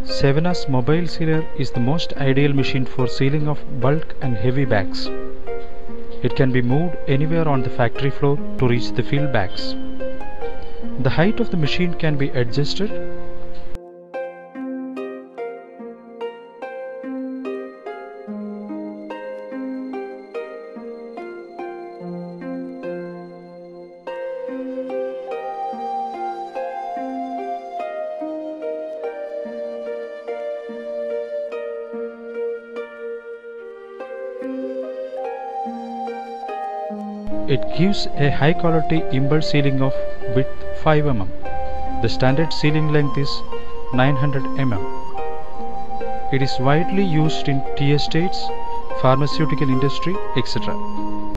Sevena's Mobile Sealer is the most ideal machine for sealing of bulk and heavy bags. It can be moved anywhere on the factory floor to reach the filled bags. The height of the machine can be adjusted. It gives a high quality imber sealing of width 5 mm. The standard sealing length is 900 mm. It is widely used in tea estates, pharmaceutical industry, etc.